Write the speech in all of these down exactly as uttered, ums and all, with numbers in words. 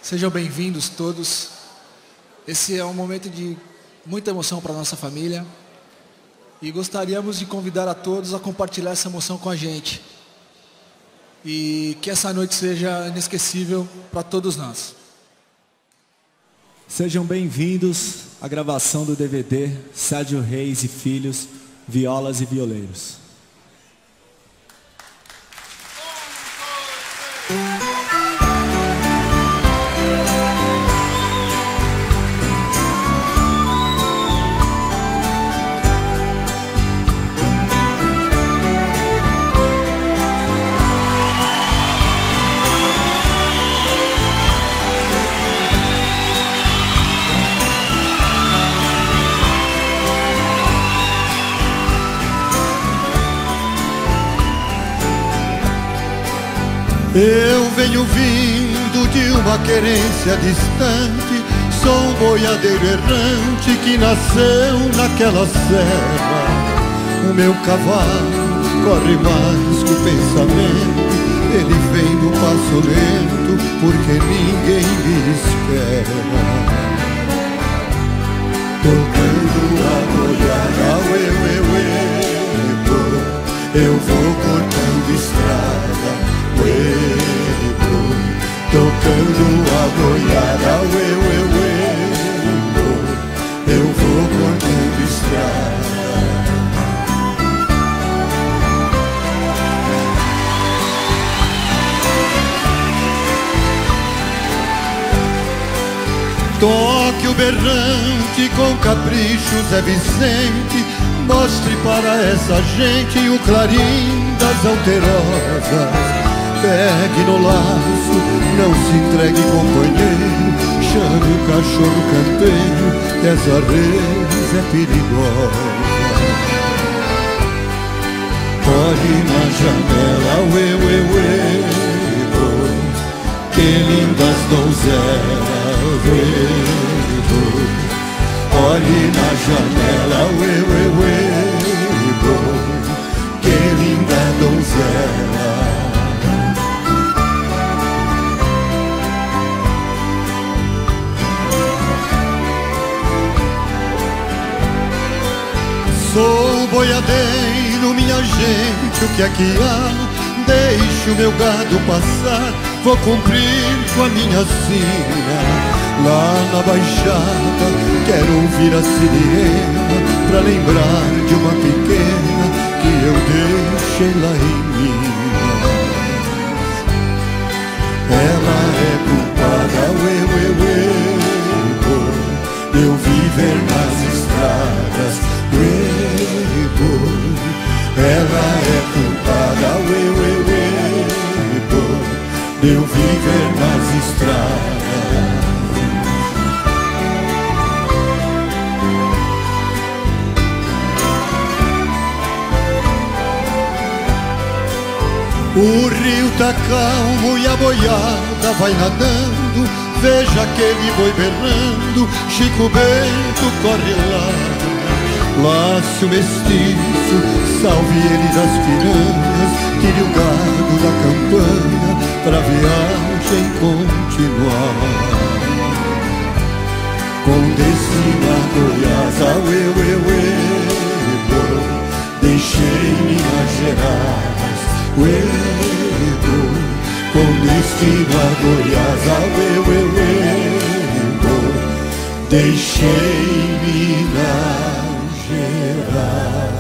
Sejam bem-vindos todos. Esse é um momento de muita emoção para a nossa família. E gostaríamos de convidar a todos a compartilhar essa emoção com a gente. E que essa noite seja inesquecível para todos nós. Sejam bem-vindos à gravação do D V D Sérgio Reis e Filhos, Violas e Violeiros. Eu venho vindo de uma querência distante, sou um boiadeiro errante que nasceu naquela serra. O meu cavalo corre mais que o pensamento, ele vem do passo lento porque ninguém me espera. Tocando a boiada, uê, uê, uê, eu vou cortando estrada. Tocando a boiada, uê, uê, uê, eu vou cortando estrada. Toque o berrante com capricho, Zé Vicente, mostre para essa gente o clarim das alterosas. Pegue no laço, não se entregue, companheiro, chame o cachorro campeiro, que essa res é perigosa. Olhe na janela, uê, uê, uê, oh, que lindas donzelas, uê, oh. Olhe na janela, uê, uê, uê, oh, que linda donzela. Sou boiadeiro, minha gente, o que é que há? Deixe o meu gado passar, vou cumprir com a minha sina. Lá na baixada, quero ouvir a sirene, pra lembrar de uma pequena que eu deixei lá em Minas. Ela é culpada, uê, uê, uê, por eu viver nas estradas. Ela é culpada, uê, uê, uê, por eu viver nas estradas. O rio tá calmo e a boiada vai nadando, veja aquele boi berrando, Chico Bento corre lá. Lace o mestiço, salve ele das piranhas, tire o gado da campanha pra viagem continuar. Com destino a Goiás, uê, uê, uê, bom, deixei Minas Gerais, uê, bom, com destino a Goiás, uê, uê, uê, bom, deixei Minas Gerais.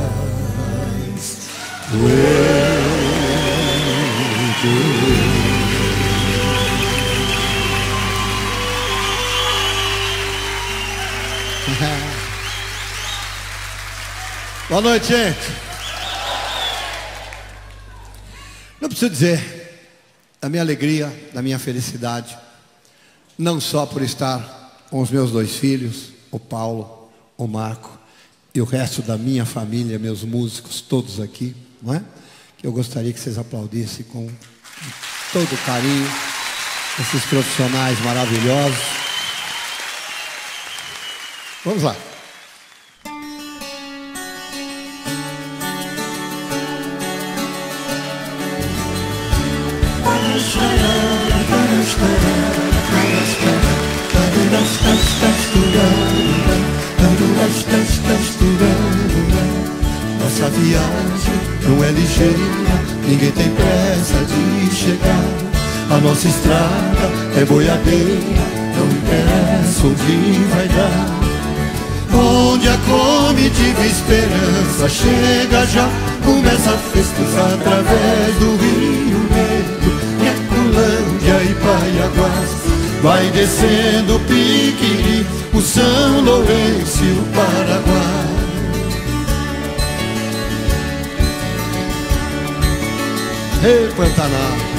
Boa noite, gente. Não preciso dizer da minha alegria, da minha felicidade, não só por estar com os meus dois filhos, o Paulo, o Marco, e o resto da minha família, meus músicos, todos aqui, não é? Que eu gostaria que vocês aplaudissem com todo carinho esses profissionais maravilhosos. Vamos lá. Para chorar, para chorar, para chorar. ninguém tem pressa de chegar. A nossa estrada é boiadeira, não interessa onde vai dar. Onde a comitiva esperança chega já, começa a festejar através do Rio Negro, Ecolândia e Paiaguás. Vai descendo o Piquiri, o São Lourenço e o Paraguai. Ei, Pantanal!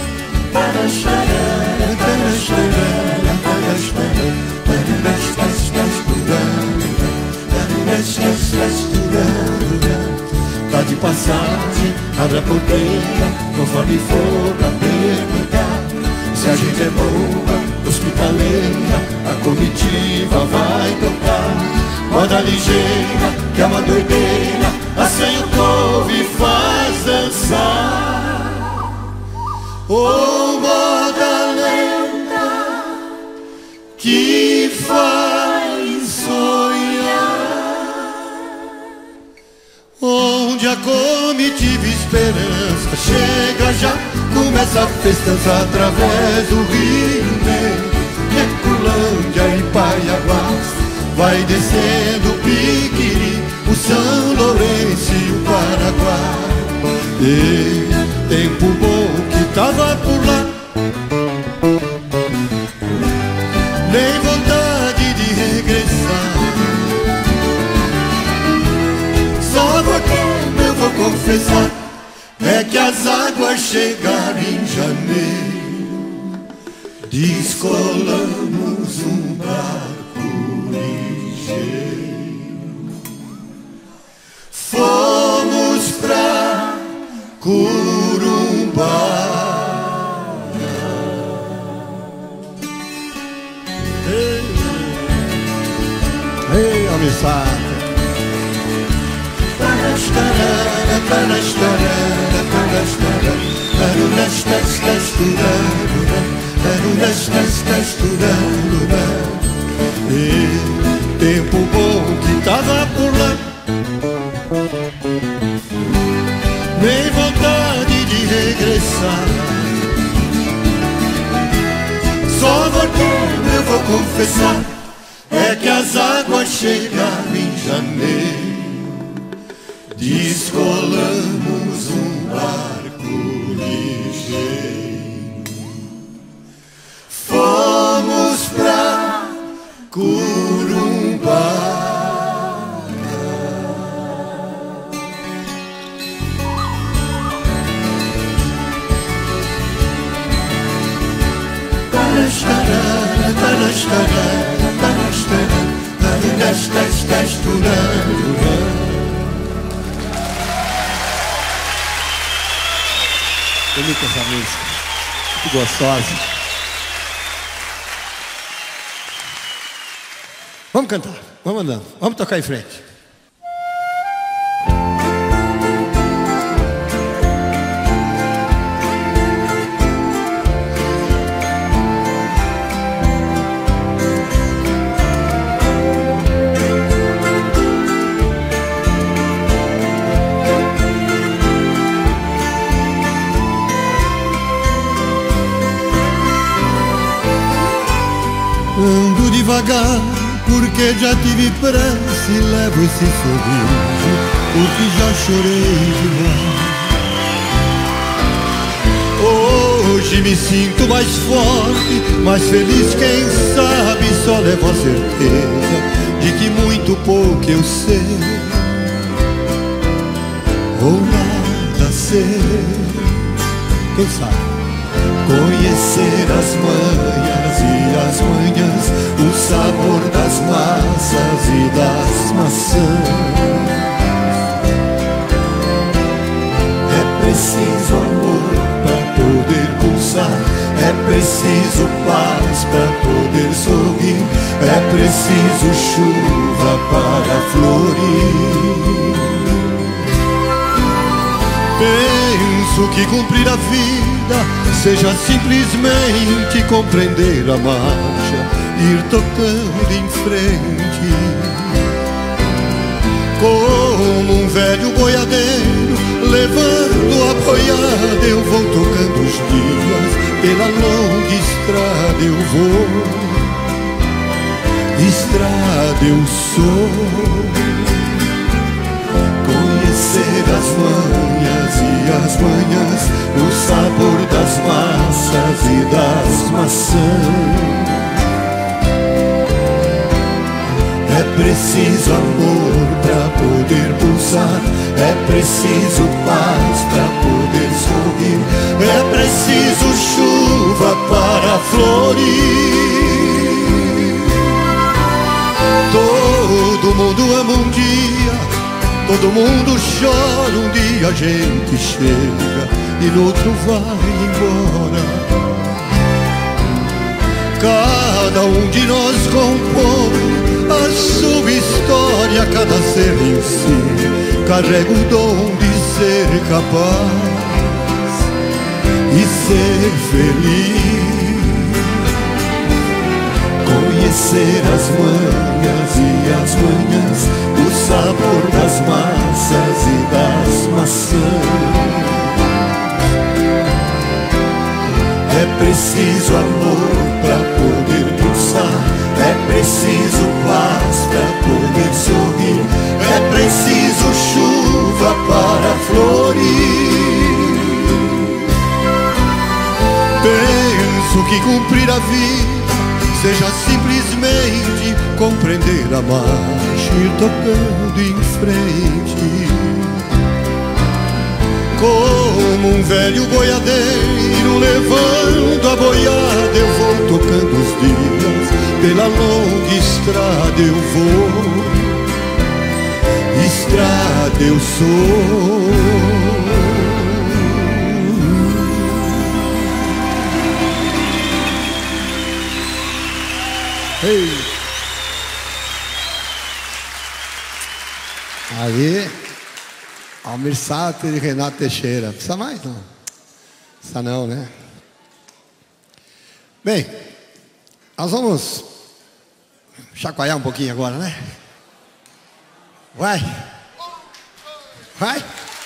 Tá de passagem, abre a porteira, conforme for pra perguntar. Se a gente é boa, hospitaleira, a comitiva vai tocar. Moda ligeira, que é uma doideira, assim o povo e faz dançar. Oh, moda lenta que faz sonhar, onde a comitiva esperança chega já, começa a festança através do Rio Negro, Ecolândia e Paiaguás. Vai descendo o Piquiri, o São Lourenço e o Paraguai. E tempo bom que tava por lá, nem vontade de regressar. Só porque eu vou confessar, é que as águas chegaram em janeiro. Descolamos um barco ligeiro, fomos pra Corumbá. Ei, ei, amizade. E tempo bom que tava por lá, nem vontade de regressar. Só porque eu vou confessar, é que as águas chegaram em janeiro. Descolamos um barco ligeiro, fomos pra Corumbá. Bonita essa música, muito gostosa. Vamos cantar, vamos andando, vamos tocar em frente. Ando devagar, porque já tive pressa e levo esse sorriso, porque já chorei demais. Hoje me sinto mais forte, mais feliz, quem sabe só levo a certeza de que muito pouco eu sei, ou nada sei. Quem sabe? Conhecer as manhas e as manhãs, o sabor das massas e das maçãs. É preciso amor para poder pulsar, é preciso paz para poder sorrir, é preciso chuva para florir. Penso que cumprir a vida seja simplesmente compreender a marcha, ir tocando em frente, como um velho boiadeiro levando a boiada eu vou tocando os dias, pela longa estrada eu vou. Estrada eu sou, conhecer as manhas e as manhãs, o sabor das massas e das maçãs. É preciso amor pra poder pulsar, é preciso paz pra poder sorrir, é preciso chuva para florir. Todo mundo ama um dia, todo mundo chora um dia, a gente chega e no outro vai embora. Cada um de nós compõe a sua história, cada ser em si carrega o dom de ser capaz e ser feliz. Conhecer as manhas e as manhãs, o sabor das massas e das maçãs. É preciso amor pra poder pulsar, é preciso paz pra poder sorrir, é preciso chuva para florir. Penso que cumprir a vida seja simplesmente compreender a marcha e ir tocando em frente. Como um velho boiadeiro levando a boiada, eu vou tocando os dias, pela longa estrada eu vou. Estrada eu sou. Ei. Aí, Almir Sater e Renato Teixeira. Precisa mais? Não. Precisa não, né? Bem, nós vamos chacoalhar um pouquinho agora, né? Vai. Vai.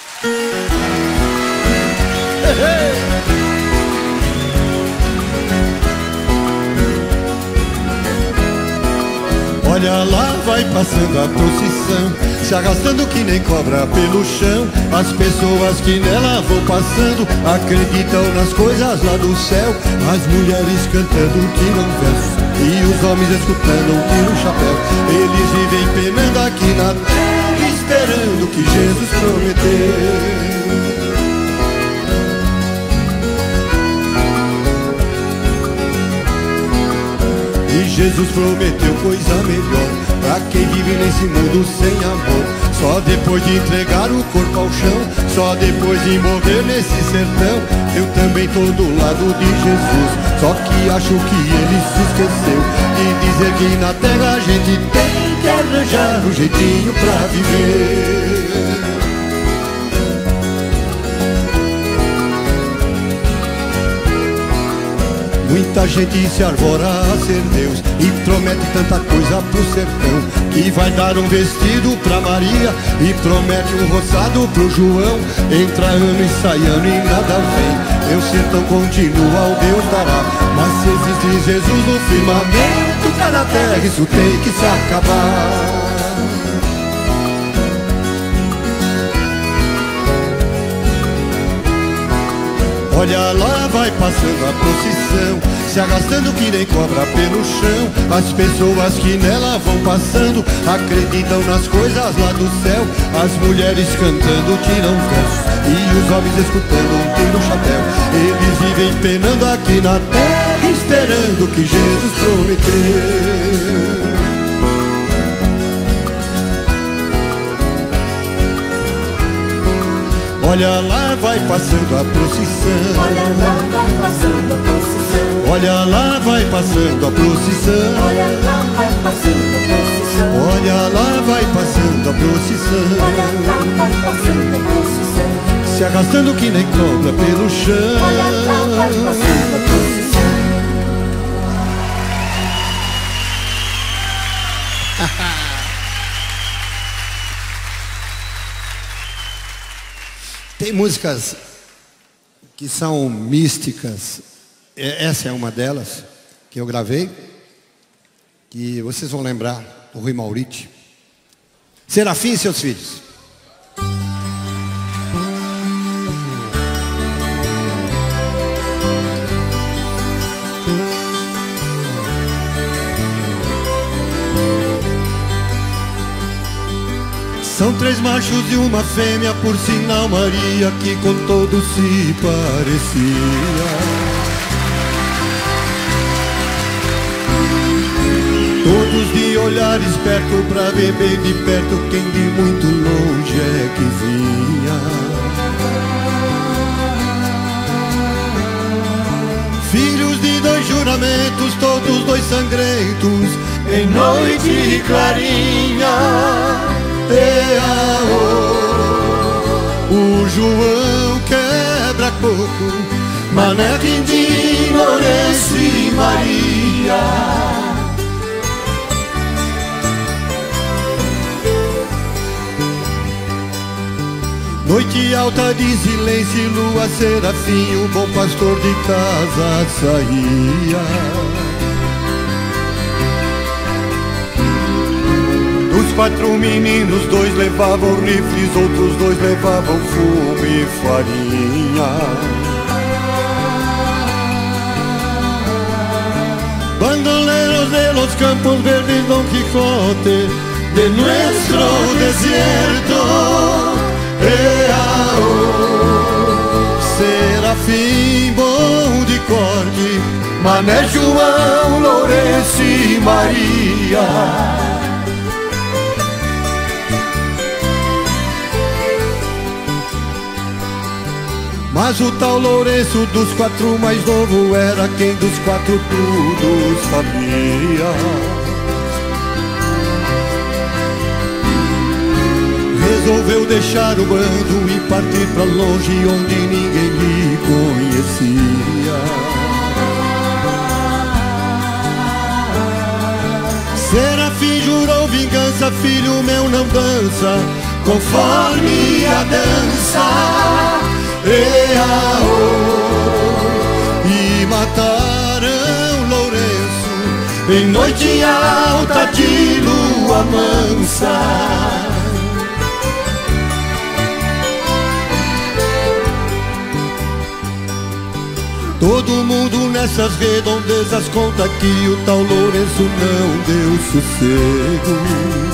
Olha lá, vai passando a procissão, se arrastando que nem cobra pelo chão. As pessoas que nela vão passando acreditam nas coisas lá do céu. As mulheres cantando tiram verso e os homens escutando um tiro chapéu. Eles vivem penando aqui na terra, esperando o que Jesus prometeu. E Jesus prometeu coisa melhor pra quem vive nesse mundo sem amor. Só depois de entregar o corpo ao chão, só depois de morrer nesse sertão, eu também tô do lado de Jesus. Só que acho que ele se esqueceu de dizer que na terra a gente tem que arranjar um jeitinho pra viver. Muita gente se arvora a ser Deus e promete tanta coisa pro sertão, que vai dar um vestido pra Maria e promete um roçado pro João. Entra ano e sai ano e nada vem, meu sertão continua, o Deus dará. Mas se existe Jesus no firmamento, cada terra isso tem que se acabar. Olha lá, vai passando a procissão, se arrastando que nem cobra pelo chão. As pessoas que nela vão passando acreditam nas coisas lá do céu. As mulheres cantando tiram versos e os homens escutando um tiro chapéu. Eles vivem penando aqui na terra, esperando o que Jesus prometeu. Olha lá, vai passando a procissão. Olha lá, vai passando a procissão. Olha lá, vai passando a procissão. Olha lá, vai passando a procissão. Olha lá, vai passando a procissão. Olha lá, vai passando a procissão. Se arrastando que nem cobra pelo chão. Olha lá, vai passando a procissão. Tem músicas que são místicas. Essa é uma delas que eu gravei, que vocês vão lembrar, o Rui Mauriti. Serafim e seus filhos. São três machos e uma fêmea, por sinal Maria, que com todos se parecia. Todos de olhar esperto pra ver bem de perto quem de muito longe é que vinha. Filhos de dois juramentos, todos dois sangrentos, em noite clarinha. Eaô, o João quebra-coco, Mané Quindim, Lourenço e Maria. Noite alta de silêncio, lua serafim, o bom pastor de casa saía. Dos quatro meninos, dois levavam rifles, outros dois levavam fumo e farinha. Bandoleros de los campos verdes, Don Quijote de nuestro desierto. Eaô, Serafim bom de corte, Mané João, Lourenço e Maria. Mas o tal Lourenço dos quatro mais novo era quem dos quatro tudo sabia. Resolveu deixar o bando e partir pra longe onde ninguém lhe conhecia. Serafim jurou vingança, filho meu não dança conforme a dança. Eaô, e mataram Lourenço em noite alta de lua mansa. Todo mundo nessas redondezas conta que o tal Lourenço não deu sossego.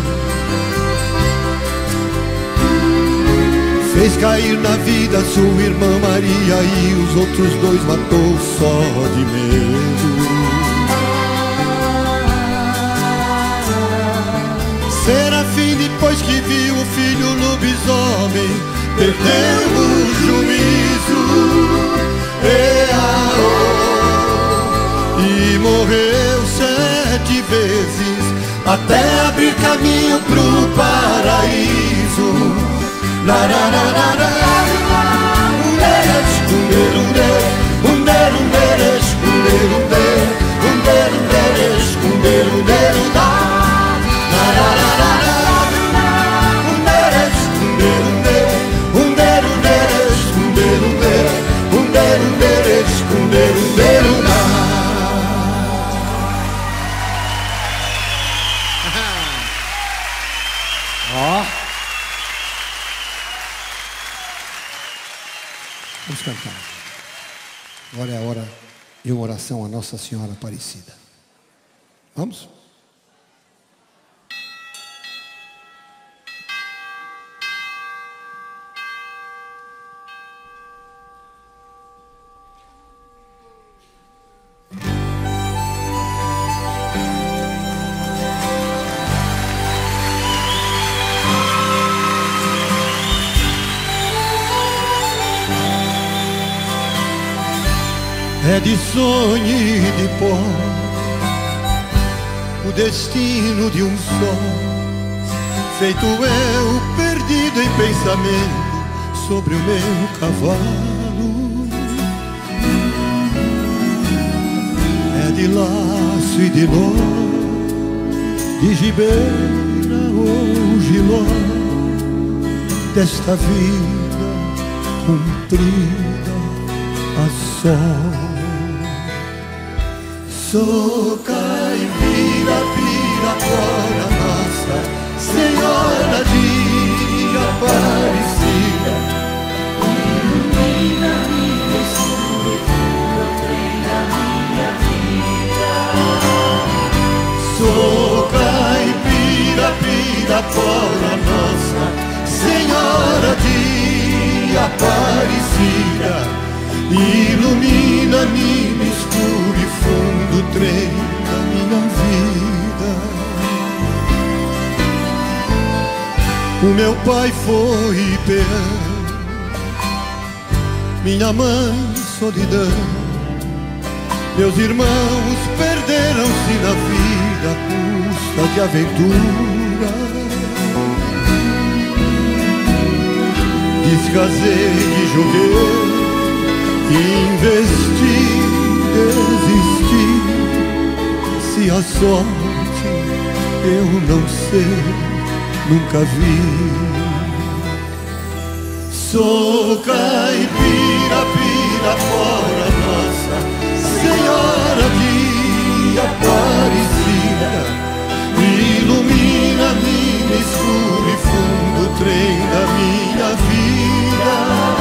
Fez cair na vida sua irmã Maria e os outros dois matou só de medo. Serafim, depois que viu o filho lobisomem, perdeu o juízo. Eaô, e morreu sete vezes até abrir caminho pro paraíso. Vamos cantar. Agora é a hora de uma oração a Nossa Senhora Aparecida. Vamos? É de sonho e de pó o destino de um só, feito eu perdido em pensamento sobre o meu cavalo. É de laço e de nó, de gibeira ou giló, desta vida cumprida a sol. Sou caipira, pirapora nossa Senhora de Aparecida, ilumina minha escuridão, treina minha vida. sou caipira, pirapora nossa Senhora de Aparecida, ilumina mina escuro e fundo, trem da minha vida. O meu pai foi peão, minha mãe solidão, meus irmãos perderam-se na vida à custa de aventura. Descasei de joguei, investi, desisti. Se a sorte eu não sei, nunca vi. Sou caipira, pirapora nossa Senhora de Aparecida, ilumina mina escuro e fundo, trem da minha vida.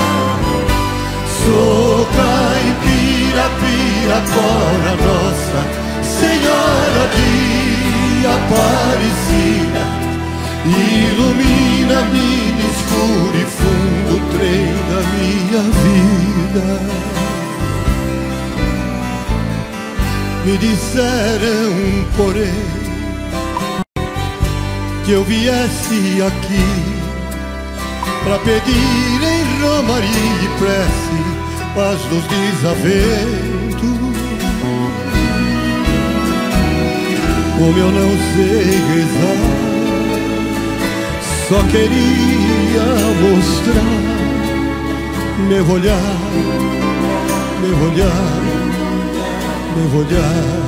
Sou caipira, pirapora nossa Senhora de Aparecida, ilumina mina escuro e fundo, trem da minha vida. Me disseram, porém, que eu viesse aqui pra pedir em romaria e prece paz dos desaventos. Como eu não sei rezar, só queria mostrar meu olhar, meu olhar, meu olhar.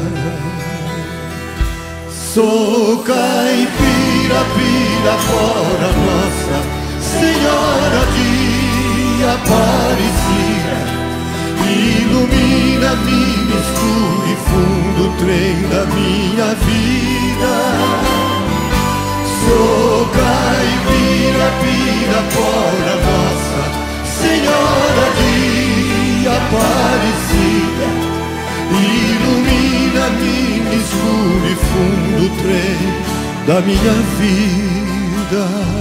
Sou caipira, pirapora nossa Senhora de Aparecida, ilumina mina escuro e fundo, trem da minha vida. Sou caipira, pirapora nossa Senhora de Aparecida, ilumina mina escuro e fundo, trem da minha vida.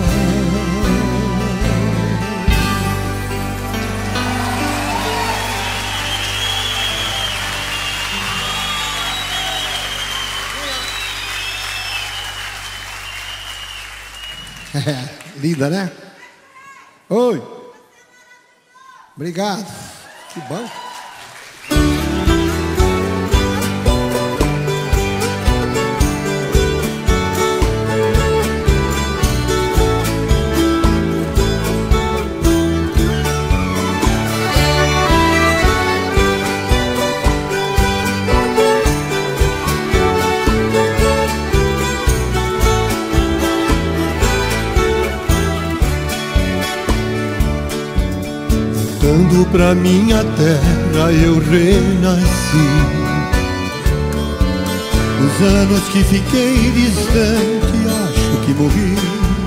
É, linda, né? Oi. Obrigado. Que bom. Voltando pra minha terra eu renasci. Os anos que fiquei distante acho que morri.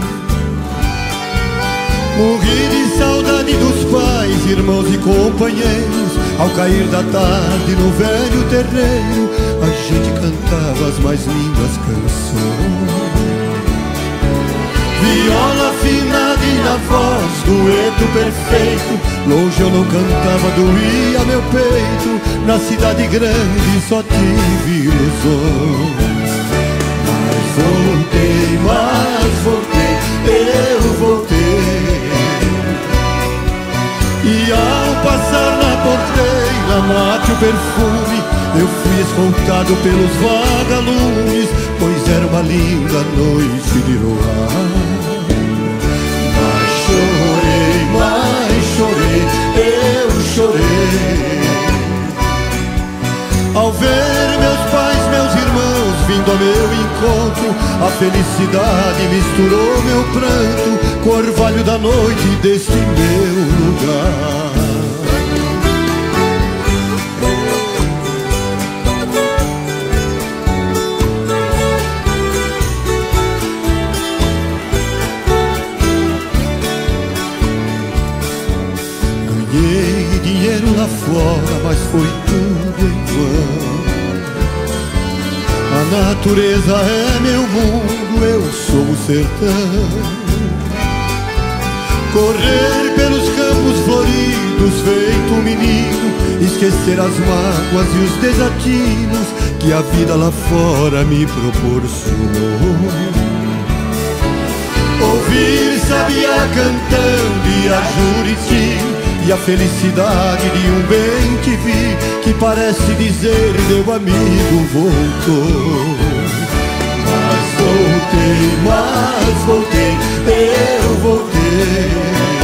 Morri de saudade dos pais, irmãos e companheiros. Ao cair da tarde no velho terreiro, a gente cantava as mais lindas canções. Viola afinada e na voz, dueto perfeito. Longe eu não cantava, doía meu peito. Na cidade grande só tive ilusões. Mas voltei, mas voltei, eu voltei. E ao passar na porteira, mate o perfume, eu fui escoltado pelos vagalumes, pois era uma linda noite de luar. Mas chorei, mas chorei, eu chorei. Ao ver meus pais, meus irmãos vindo ao meu encontro, a felicidade misturou meu pranto com o orvalho da noite deste meu lugar. natureza é meu mundo, eu sou o sertão. Correr pelos campos floridos feito um menino, esquecer as mágoas e os desatinos que a vida lá fora me proporcionou. Ouvir sabiá cantando e a Juriti, e a felicidade de um bem te vi, que parece dizer meu amigo voltou. Mas voltei, mas voltei, eu voltei.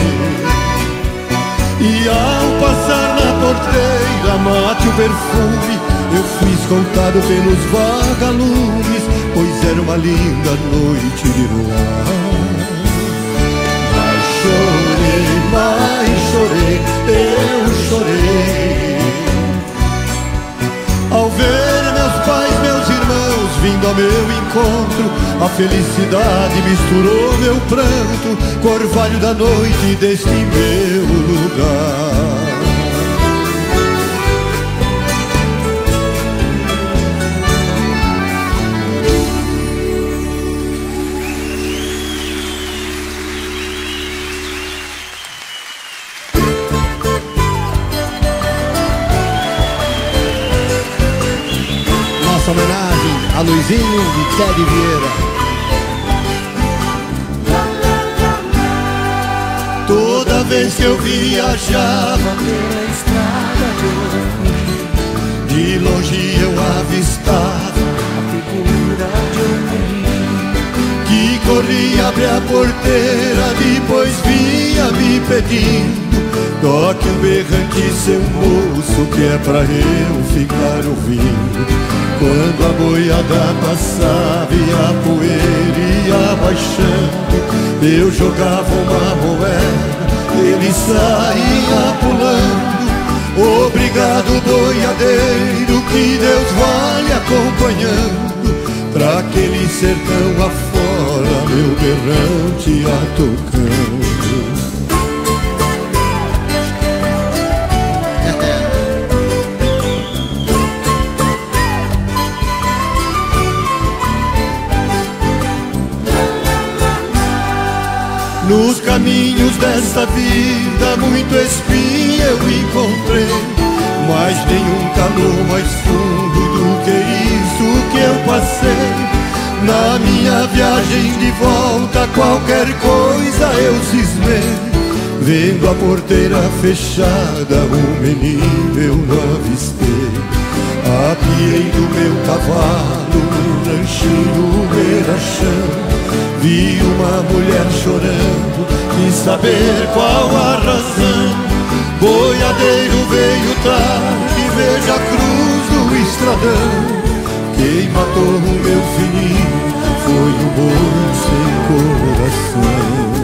E ao passar na porteira, mate o perfume, eu fui escoltado pelos vagalumes, pois era uma linda noite de luar. Mas chorei, mas chorei, eu chorei, ao ver meus pais, meus irmãos vindo ao meu encontro. A felicidade misturou meu pranto com o orvalho da noite deste meu lugar. Nossa homenagem a Luizinho e Teddy Vieira. Toda vez que eu viajava pela estrada de ouro, de longe eu avistava a figura de um menino que corria, abria a porteira, depois vinha me pedindo: toque um berrante, seu moço, que é pra eu ficar ouvindo. Quando a boiada passava e a poeira ia baixando, eu jogava uma moeda, ele saía pulando. Obrigado, boiadeiro, que Deus vai lhe acompanhando, pra aquele sertão afora, meu berrante ia tocando. Nos caminhos desta vida muito espinho eu encontrei, mas nenhum calor mais fundo do que isso que eu passei. Na minha viagem de volta qualquer coisa eu cismei, vendo a porteira fechada, um menino eu não avistei. Apiei do meu cavalo no ranchinho beira-chão, vi uma mulher chorando, quis saber qual a razão. Boiadeiro veio tarde, veja a cruz do estradão. Quem matou o meu filhinho foi o boi sem coração.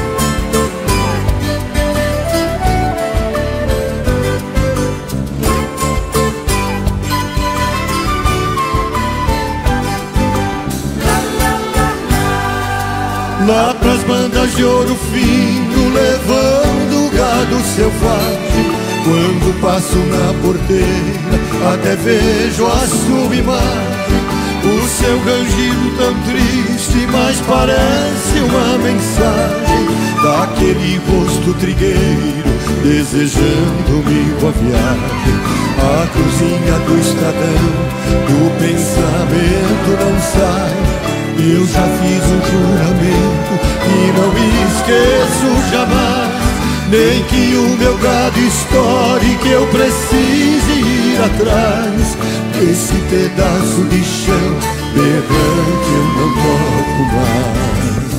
Lá pras bandas de ouro fino, levando gado selvagem, quando passo na porteira, até vejo a sua imagem. O seu rangido tão triste, mas parece uma mensagem daquele rosto trigueiro, desejando-me boa viagem. A cruzinha do estradão, do pensamento não sai. Eu já fiz um juramento e não esqueço jamais, nem que o meu gado estoure, que eu precise ir atrás. Esse pedaço de chão berrante eu não toco mais.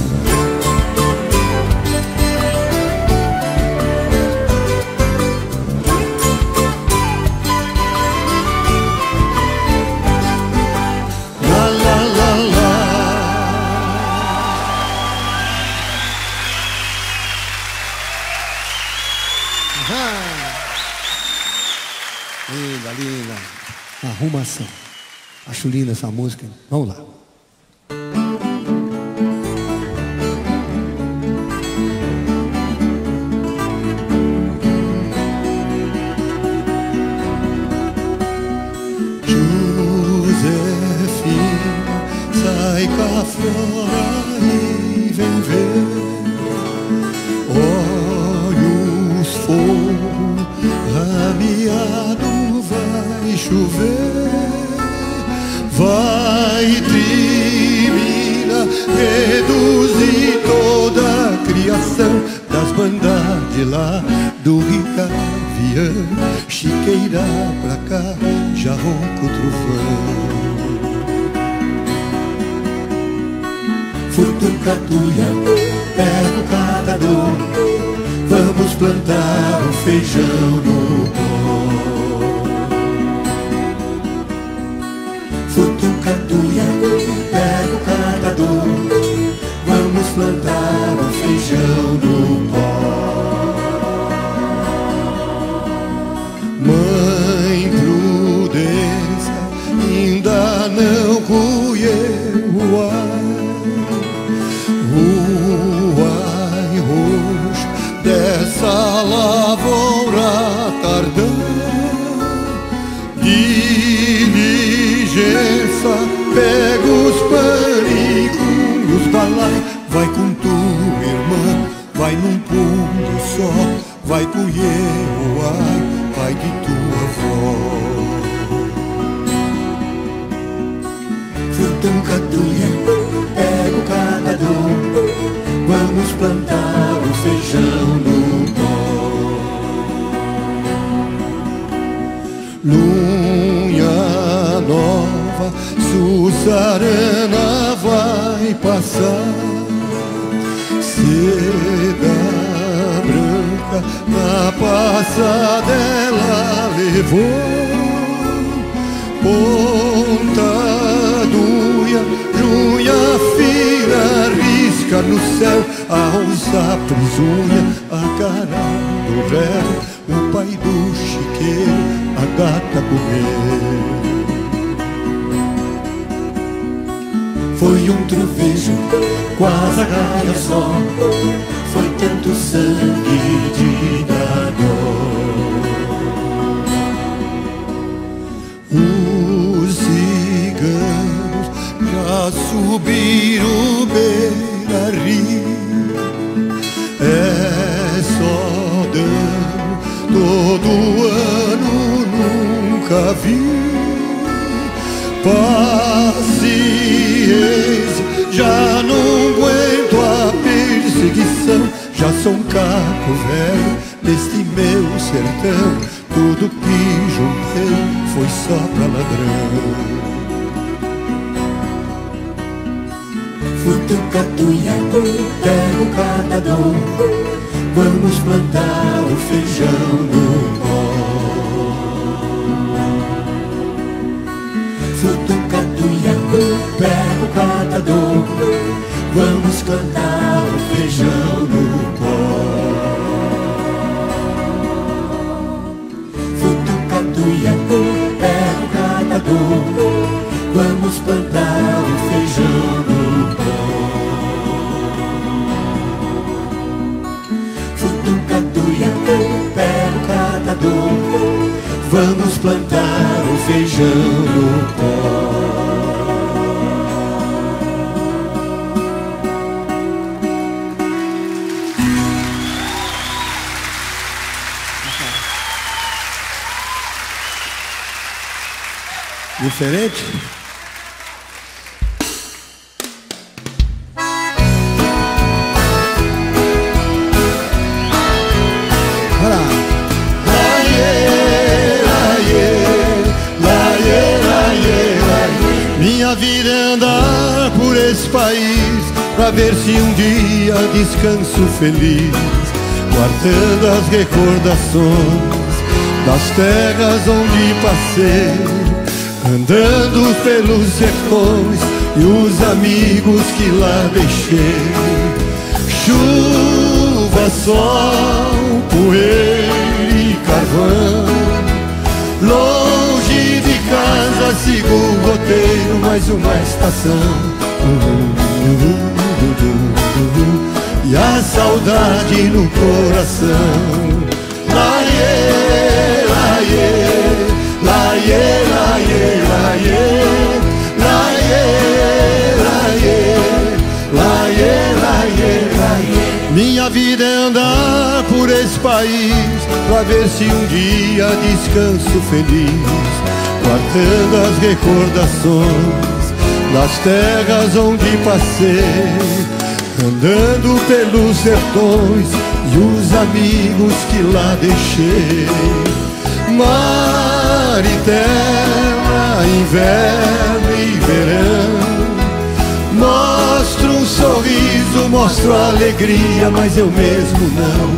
La la la la. Linda, linda. Arrumação. Acho linda essa música. Vamos lá. Josefina, cá fora e vem ver. Olha os fogos, ramiado vai chover. Vai terminar, reduzir toda a criação das bandas de lá do Rio Gavião. Chiqueira pra cá, já ronca o trovão. Futucatuia, pega o catador, vamos plantar o feijão no pó. Futucatuia, pega o catador, vamos plantar o feijão no pó. Mãe prudência, ainda não colheu o ar. O ai roxo dessa lavoura tardã. Diligência, pega os panicos, os balai, vai com tua irmã, vai num pulo só, vai colher o ar, vai de tua avó. Futucatuia, pega o catador, vamos plantar o feijão no pó. Lunha nova, Sussarana vai passar. Seda branca na passadela levou. Ponta d'unha, junha fina, risca no céu a onça prisunha, a cara do réu, o pai do chiqueiro, a gata comer. Foi um trovejo, quase a gaia só, foi tanto sangue de dar dor. Os ciganos já subiram o beira-rio. É só dano, todo ano nunca vi. Paciência, já não aguento a perseguição. Já sou um caco velho deste meu sertão. Tudo que juntei foi só pra ladrão. Futucatuia, pega o catador, vamos plantar o feijão no pó. Futucatuia, pega o catador, vamos plantar o feijão no pó. Futucatuia, pega o catador, vamos plantar o feijão no pó. Futucatuia, pega o catador, vamos plantar o feijão no pó. Diferente? Olha lá. Minha vida é andar por esse país pra ver se um dia descanso feliz, guardando as recordações das terras onde passei, andando pelos sertões e os amigos que lá deixei. Chuva, sol, poeira e carvão, longe de casa sigo o roteiro, mais uma estação. E a saudade no coração. Laiê, laiê, laiê, laiê, laiê, laiê, laiê. A vida é andar por esse país pra ver se um dia descanso feliz, guardando as recordações das terras onde passei, andando pelos sertões e os amigos que lá deixei. Mar e terra, inverno e verão, mostro um sorriso, mostro alegria, mas eu mesmo não.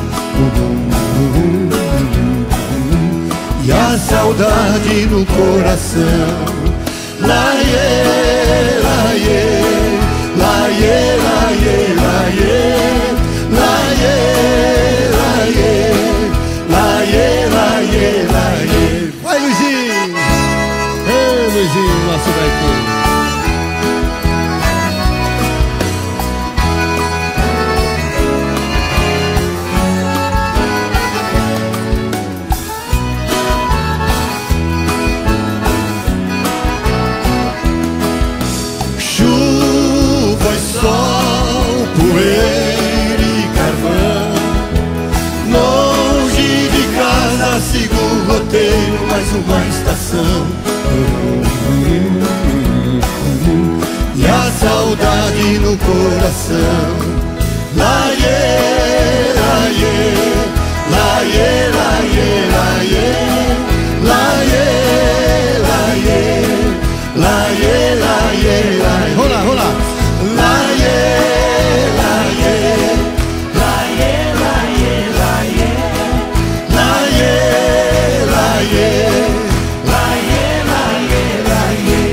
E a saudade no coração. Laiê, laiê, laiê, laiê, laiê, laiê, laiê, laiê, laiê. Vai, Luizinho! Ei, Luizinho, nosso gaiteiro. Poeira e carvão, longe de casa sigo o roteiro, mais uma estação. E a saudade no coração. Laiê, laiê, laiê, laiê, laiê, laiê, laiê, laiê, laiê, laiê. Rola, rola. Laiê, laiê, laiê, laiê, laiê, laiê, laiê, laiê, laiê, laiê.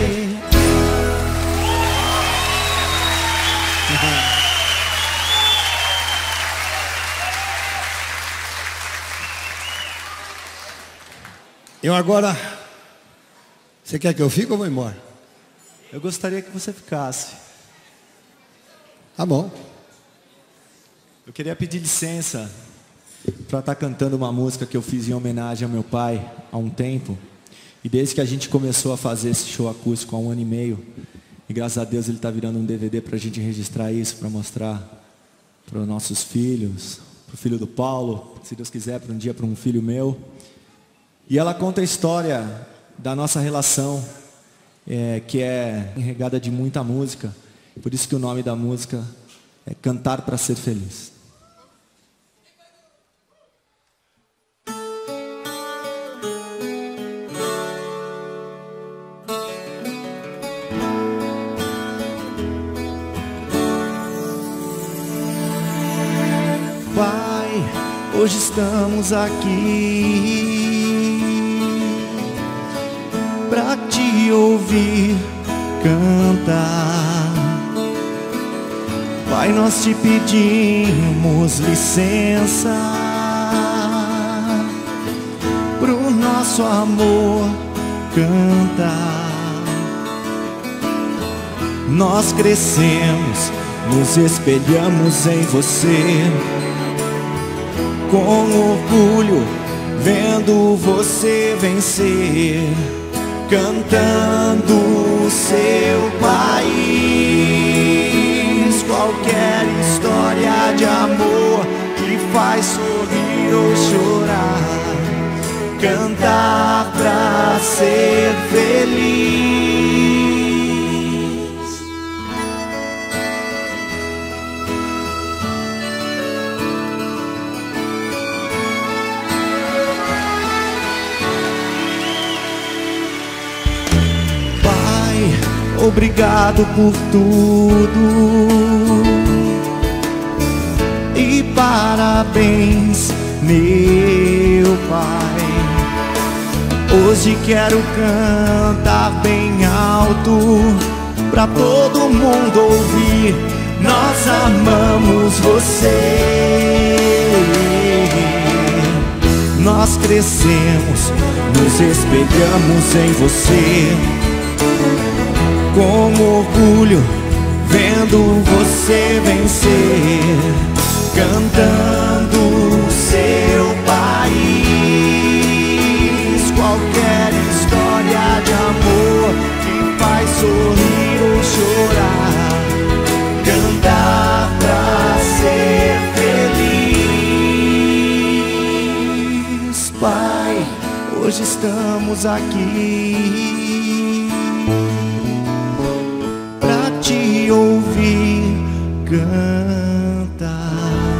Eu agora... Você quer que eu fique ou vou embora? Eu gostaria que você ficasse. Tá bom. Eu queria pedir licença para estar cantando uma música que eu fiz em homenagem ao meu pai há um tempo. E desde que a gente começou a fazer esse show acústico há um ano e meio, e graças a Deus ele está virando um D V D para a gente registrar isso, para mostrar para os nossos filhos, para o filho do Paulo, se Deus quiser, para um dia para um filho meu. E ela conta a história da nossa relação, é, que é regada de muita música. Por isso que o nome da música é Cantar para Ser Feliz. Pai, hoje estamos aqui pra te ouvir cantar. Pai, nós te pedimos licença pro nosso amor cantar. Nós crescemos, nos espelhamos em você, com orgulho, vendo você vencer, cantando seu país. Qualquer história de amor que faz sorrir ou chorar, cantar pra ser feliz. Pai, obrigado por tudo e parabéns, meu Pai. Hoje quero cantar bem alto pra todo mundo ouvir. Nós amamos você. Nós crescemos, nos espelhamos em você, com orgulho, vendo você vencer, cantando seu país. Qualquer história de amor que faz sorrir ou chorar, cantar pra ser feliz. hoje estamos aqui pra te ouvir cantar.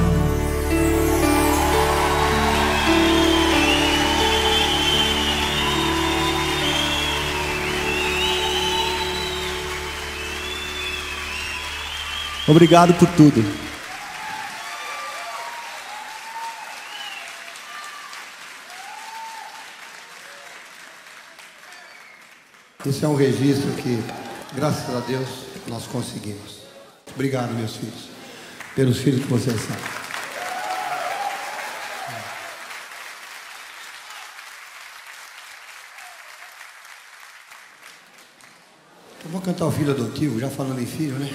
Obrigado por tudo. Esse é um registro que, graças a Deus, nós conseguimos. Obrigado, meus filhos, pelos filhos que vocês são. Eu vou cantar o filho adotivo, já falando em filho, né?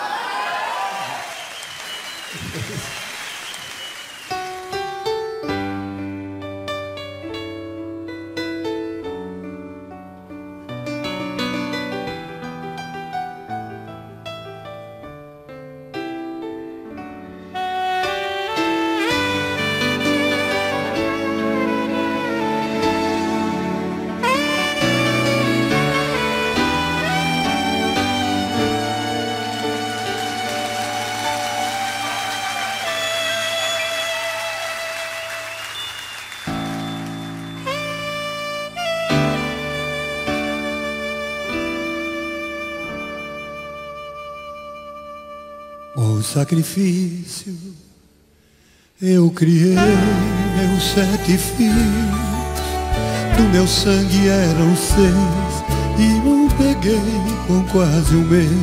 O sacrifício, eu criei meus sete filhos, do meu sangue eram seis, e não peguei com quase um mês.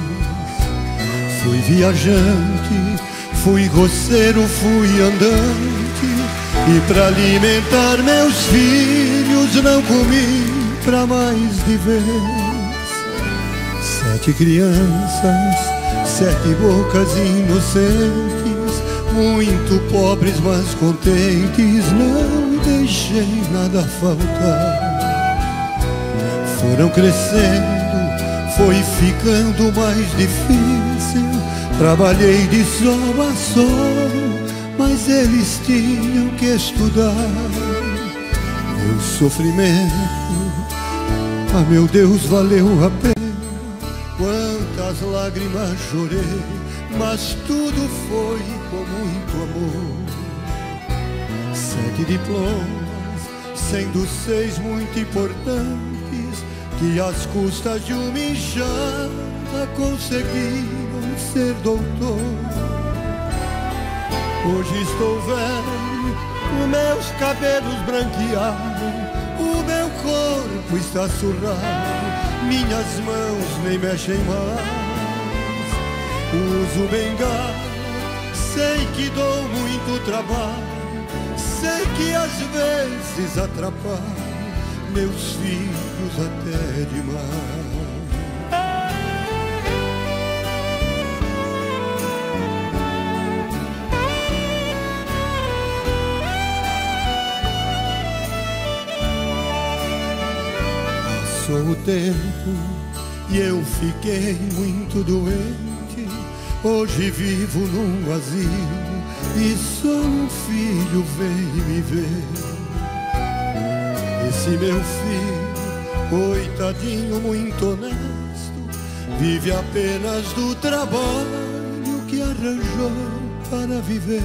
Fui viajante, fui roceiro, fui andante, e pra alimentar meus filhos não comi pra mais de vez. Sete crianças, sete bocas inocentes, muito pobres mas contentes, não deixei nada faltar. Foram crescendo, foi ficando mais difícil, trabalhei de sol a sol, mas eles tinham que estudar. Meu sofrimento, ah meu Deus, valeu a pena. Quantas lágrimas chorei, mas tudo foi com muito amor. Sete diplomas, sendo seis muito importantes, que às custas de uma enxada conseguiram ser doutor. Hoje estou velho, os meus cabelos branquearam, o meu corpo está surrado, minhas mãos nem mexem mais. Uso bengala, sei que dou muito trabalho, sei que às vezes atrapalho meus filhos até demais. Passou o tempo e eu fiquei muito doente. Hoje vivo num asilo e só um filho veio me ver. Esse meu filho, coitadinho, muito honesto, vive apenas do trabalho que arranjou para viver.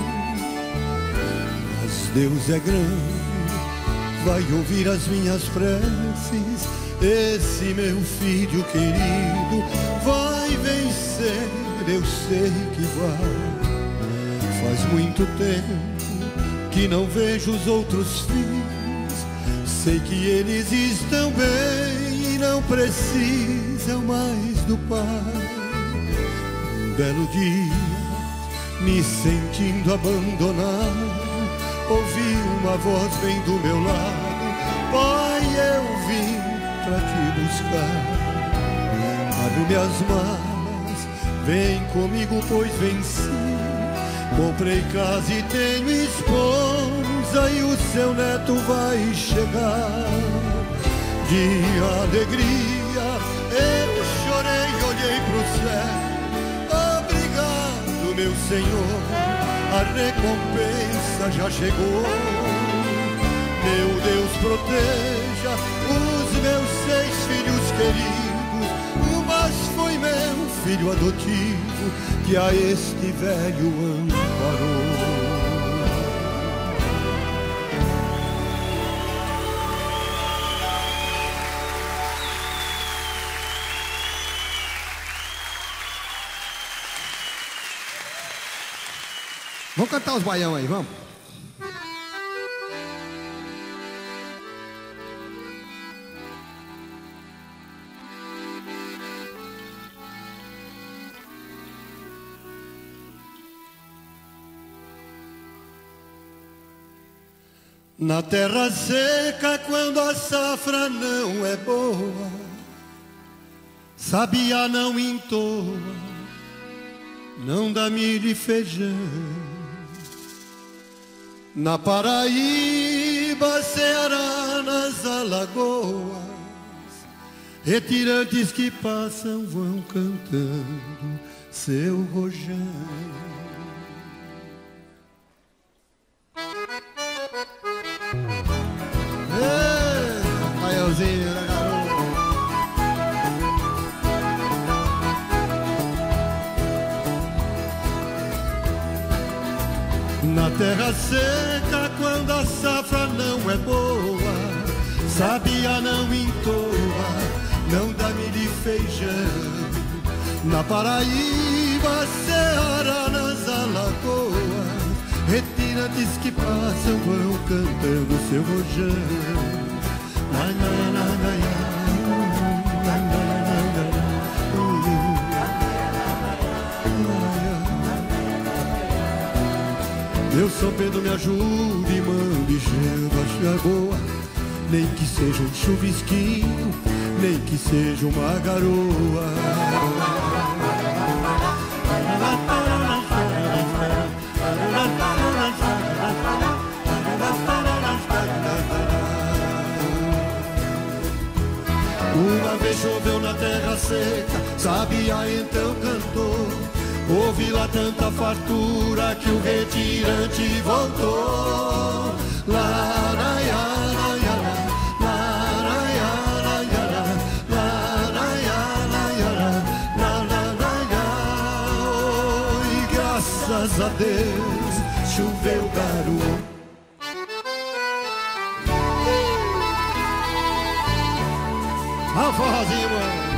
Mas Deus é grande, vai ouvir as minhas preces. Esse meu filho querido vai vencer, eu sei que vai. Faz muito tempo que não vejo os outros filhos, sei que eles estão bem e não precisam mais do pai. Um belo dia, me sentindo abandonado, ouvi uma voz bem do meu lado: pai, eu vim pra te buscar. Abro minhas malas, vem comigo, pois venci. Comprei casa e tenho esposa, e o seu neto vai chegar. De alegria eu chorei, olhei pro céu. Obrigado, meu Senhor, a recompensa já chegou. Meu Deus, proteja os meus seis filhos queridos, mas foi meu filho adotivo que a este velho amparou. Vamos cantar os baião aí, vamos? Na terra seca, quando a safra não é boa, sabiá não entoa, não dá milho e feijão. Na Paraíba, Ceará, nas alagoas, retirantes que passam vão cantando seu rojão. Raelzinho da garoa. Na terra seca, quando a safra não é boa, sabiá não entoa, não dá milho e feijão. Na Paraíba, Ceará, nas alagoas, retirantes que passam vão cantando seu rojão. Lai, lai, lai, lai, lai, lai, lai, Meu São Pedro, me ajude e mande chuva boa, nem que seja um chuvisquinho, nem que seja uma garoa. Uma vez choveu na terra seca, sabiá então cantou. Houve lá tanta fartura que o retirante voltou. Laraiá, laraiá, laraiá, laraiá, laraiá, laraiá, laraiá. E graças a Deus choveu garoa. Ah, forrozinho, mano.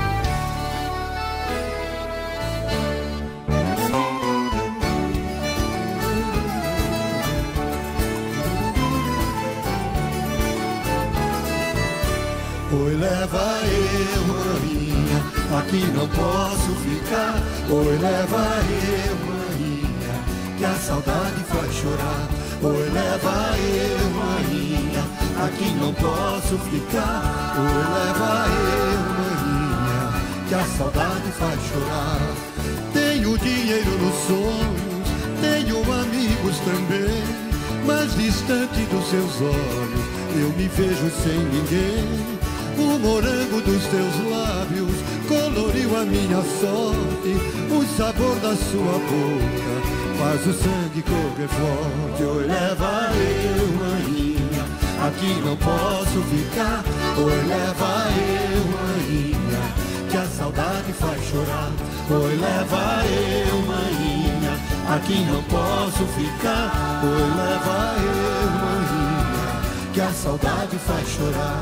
Oi, leva eu, maninha, aqui não posso ficar. Oi, leva eu, maninha, que a saudade faz chorar. Oi, leva eu, maninha, aqui não posso ficar. Oi, leva eu, maninha, que a saudade faz chorar. Tenho dinheiro nos sonhos, tenho amigos também, mas distante dos seus olhos eu me vejo sem ninguém. O morango dos teus lábios coloriu a minha sorte, o sabor da sua boca faz o sangue correr forte. Oi, leva eu, maninha, aqui não posso ficar. Oi, leva eu, maninha, que a saudade faz chorar. Oi, leva eu, maninha, aqui não posso ficar. Oi, leva eu, maninha, que a saudade faz chorar.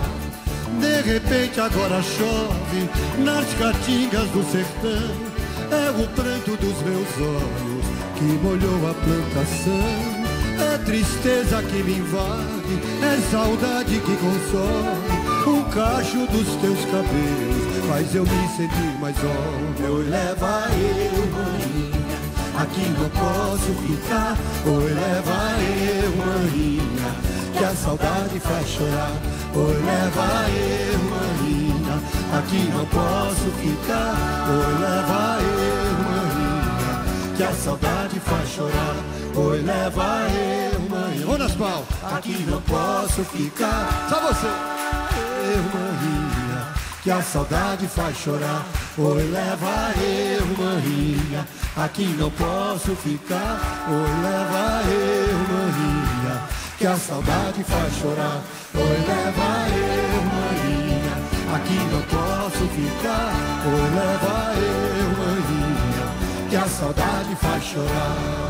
De repente agora chove nas caatingas do sertão. É o pranto dos meus olhos que molhou a plantação. É tristeza que me invade, é saudade que consome. O cacho dos teus cabelos faz eu me sentir mais homem. Oi, leva eu, maninha, aqui não posso ficar. Oi, leva eu, maninha, que a saudade faz chorar. Oi, leva eu, maninha, aqui não posso ficar. Oi, leva eu, maninha, que a saudade faz chorar. Oi, leva eu, maninha, ô nas pau, aqui não posso ficar. Só você. Eu, maninha, que a saudade faz chorar. Oi, leva eu, maninha, aqui não posso ficar. Oi, leva eu, maninha, que a saudade faz chorar. Oi, leva eu, maninha, aqui não posso ficar. Oi, leva eu, maninha, que a saudade faz chorar.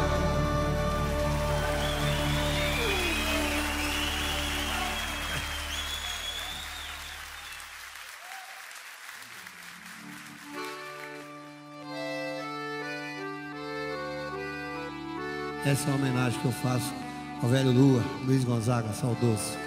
Essa é uma homenagem que eu faço ao velho Lua, Luiz Gonzaga, saudoso.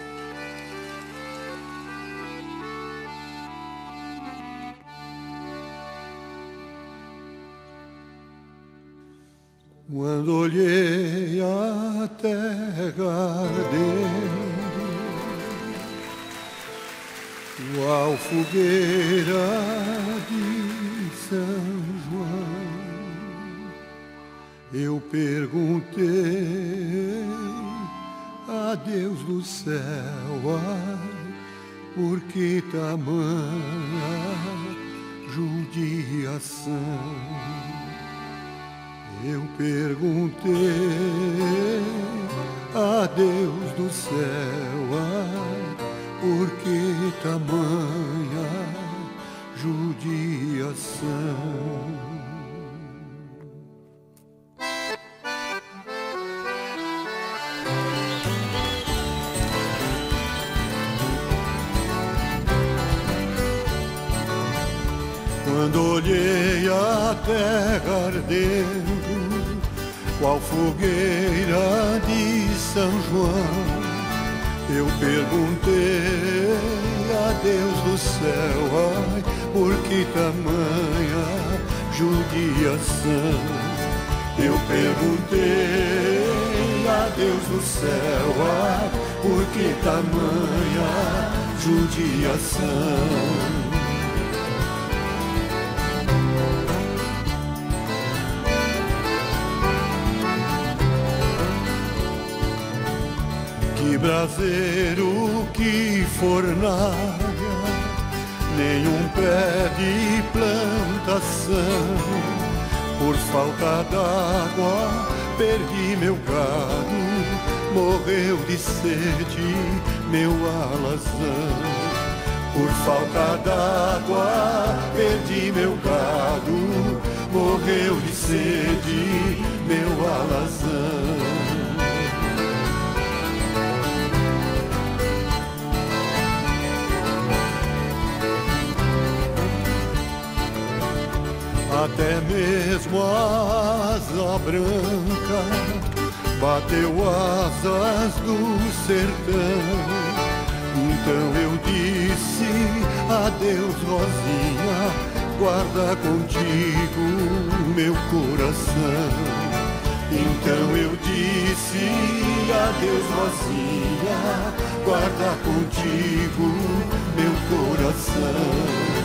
Quando olhei a terra ardendo, qual fogueira de São João, eu perguntei a Deus do céu, ai, por que tamanha judiação? Eu perguntei a Deus do céu, ai, por que tamanha judiação? Quando olhei a terra ardendo, qual fogueira de São João, eu perguntei a Deus do céu, ai, por que tamanha judiação? Eu perguntei a Deus do céu, ai, por que tamanha judiação? Que braseiro, que fornalha, nenhum pé de plantação. Por falta d'água perdi meu gado, morreu de sede meu alazão. Por falta d'água perdi meu gado, morreu de sede meu alazão. Até mesmo a asa branca bateu asas do sertão. Então eu disse adeus, Rosinha, guarda contigo meu coração. Então eu disse adeus, Rosinha, guarda contigo meu coração.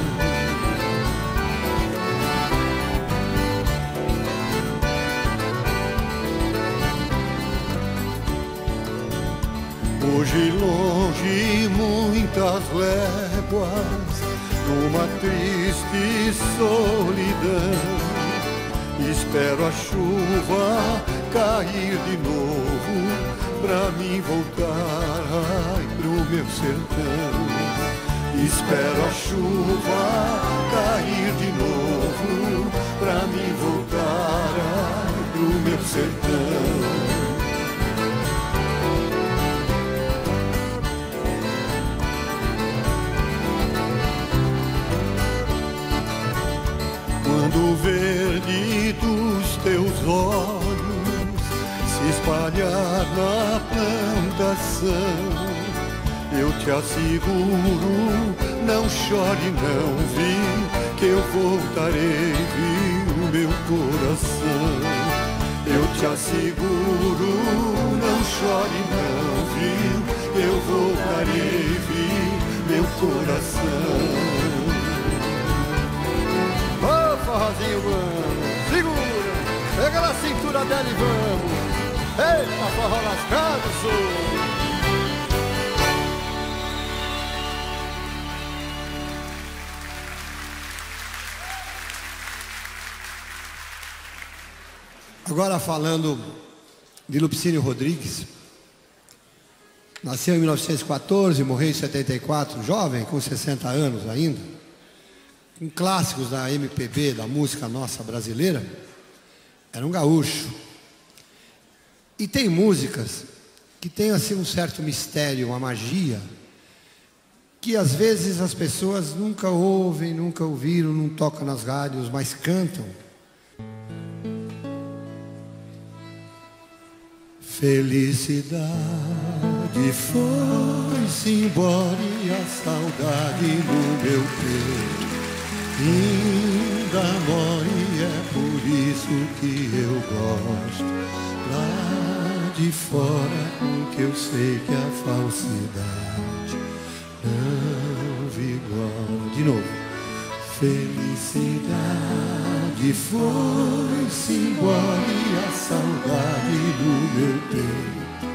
Hoje longe muitas léguas, numa triste solidão, espero a chuva cair de novo, pra mim voltar, ai, pro meu sertão. Espero a chuva cair de novo, pra mim voltar, ai, pro meu sertão. Quando o verde dos teus olhos se espalhar na plantação, eu te asseguro, não chore não, viu, que eu voltarei, viu, meu coração. Eu te asseguro, não chore não, viu, eu voltarei, viu, meu coração. Forrozinho, vamos, segura, pega na cintura dela e vamos. Eita, forró lascado, sou. Agora falando de Lupicínio Rodrigues, Nasceu em mil novecentos e quatorze, morreu em setenta e quatro, jovem, com sessenta anos ainda. Com clássicos da M P B, da música nossa brasileira. Era um gaúcho. E tem músicas que tem assim um certo mistério, uma magia, que às vezes as pessoas nunca ouvem, nunca ouviram, não tocam nas rádios, mas cantam. Felicidade foi-se embora e a saudade no meu peito ainda mora, e é por isso que eu gosto lá de fora, porque eu sei que a falsidade não vigora. De novo. Felicidade foi-se embora e a saudade no meu peito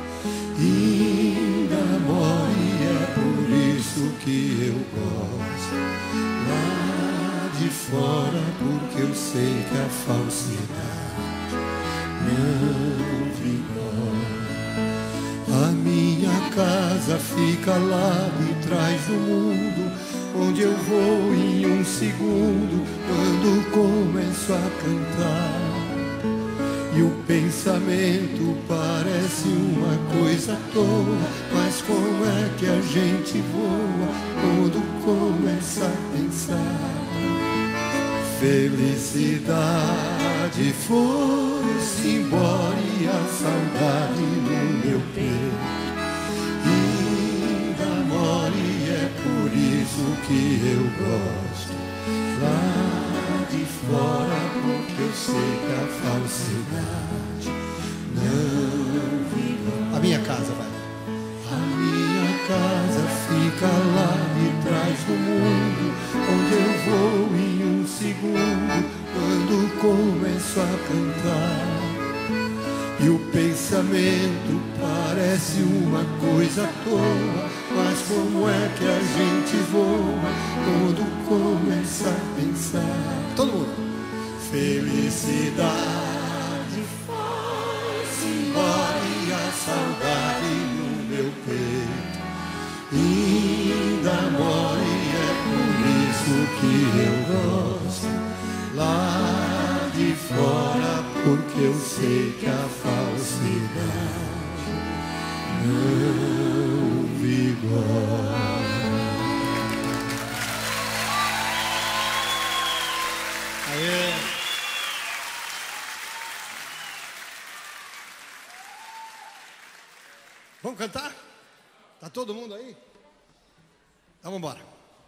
ainda mora, e é por isso que eu gosto lá de fora, porque eu sei que a falsidade não vigora. A minha casa fica lá de trás do mundo, onde eu vou em um segundo quando começo a cantar. E o pensamento parece uma coisa à toa, mas como é que a gente voa quando começa a pensar? Felicidade foi-se embora e a saudade no meu peito ainda mora, e é por isso que eu gosto lá de fora, porque eu sei que a falsidade não vigora. A minha casa, vai. A minha casa fica lá de trás do mundo, onde eu vou em um segundo quando começo a cantar. E o pensamento parece uma coisa à toa, mas como é que a gente voa quando começa a pensar? Todo mundo. Felicidade foi-se embora e a saudade no meu peito ainda mora, e é por isso que eu gosto lá de fora, porque eu sei que a falsidade não vigora. Aê. Vamos cantar? Tá todo mundo aí? Então vamos embora.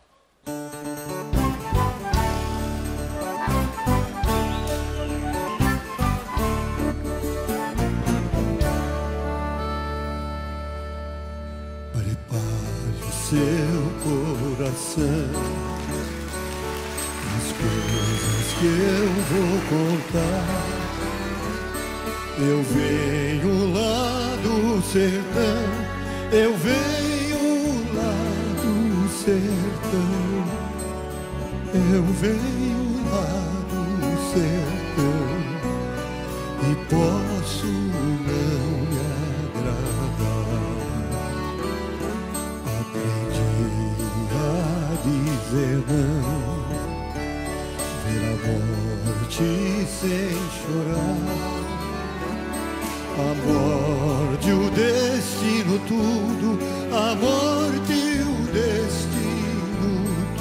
Prepare o seu coração, as coisas que eu vou contar. Eu venho lá do sertão, eu venho lá do sertão, eu venho lá do sertão, e posso não me agradar. Aprendi a dizer não, ver a morte sem chorar. A morte, o destino, tudo, a morte, o destino,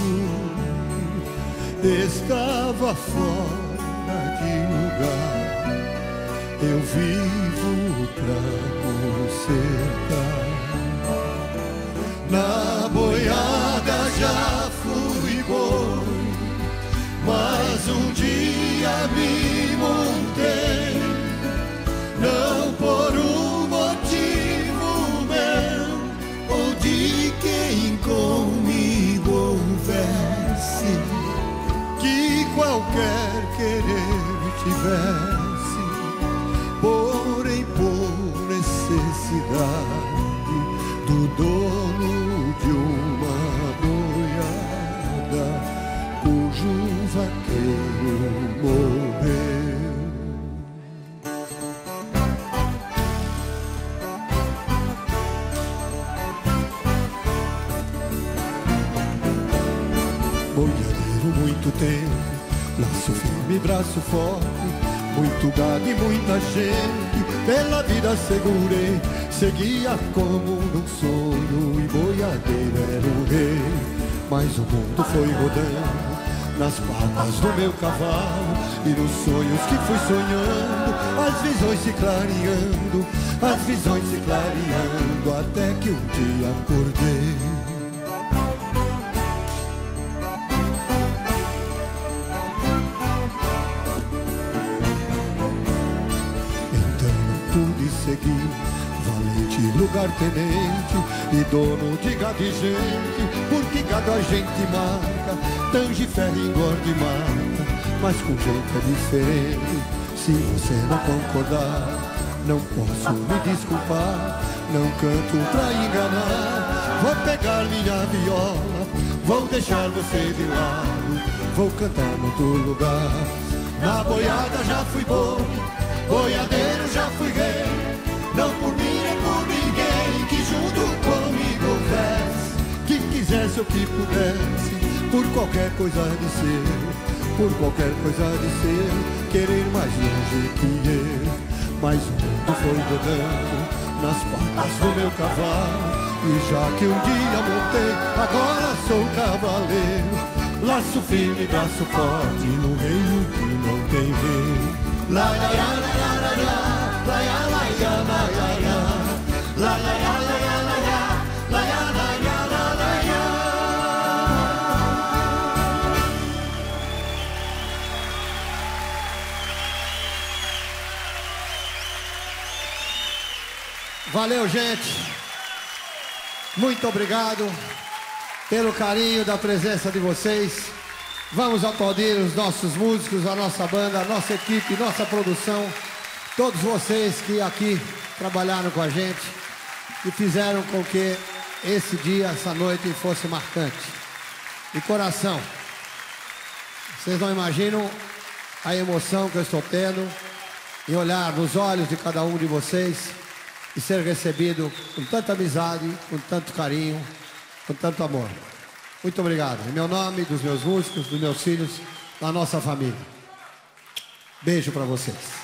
tudo estava fora de lugar. Eu vivo pra consertar. Na boiada já fui boi, mas um dia me montei, não por um motivo meu ou de quem comigo houvesse, que qualquer querer tivesse, porém por necessidade do dono de uma boiada cujo vaqueiro morreu. braço forte, muito gado e muita gente, pela vida segurei, seguia como num sonho, e boiadeiro era o rei. Mas o mundo foi rodando nas patas do meu cavalo, e nos sonhos que fui sonhando, as visões se clareando, as visões se clareando, até que um dia acordei. Então não pude seguir, valente, lugar-tenente e dono de gado e gente, porque gado a gente marca, tange, ferro, engorda e mata, mas com jeito é diferente. Se você não concordar, não posso me desculpar, não canto pra enganar. Vou pegar minha viola, vou deixar você de lado, vou cantar no outro lugar. Na boiada já fui boi, boiadeiro já fui rei, não por mim nem por ninguém que junto comigo houvesse, que quisesse ou que pudesse, por qualquer coisa de ser, por qualquer coisa de ser, querer mais longe que eu. Mas o mundo foi rodando nas patas do meu cavalo, e já que um dia montei, agora sou cavaleiro. Laço firme, braço forte, no reino que não tem rei. La la la la la la, la la la la la la, la la la la la la, la la la la la. Valeu, gente. Muito obrigado pelo carinho da presença de vocês. Vamos aplaudir os nossos músicos, a nossa banda, a nossa equipe, nossa produção, todos vocês que aqui trabalharam com a gente e fizeram com que esse dia, essa noite fosse marcante. De coração, vocês não imaginam a emoção que eu estou tendo em olhar nos olhos de cada um de vocês e ser recebido com tanta amizade, com tanto carinho, com tanto amor. Muito obrigado. Em meu nome, dos meus músicos, dos meus filhos, da nossa família. Beijo para vocês.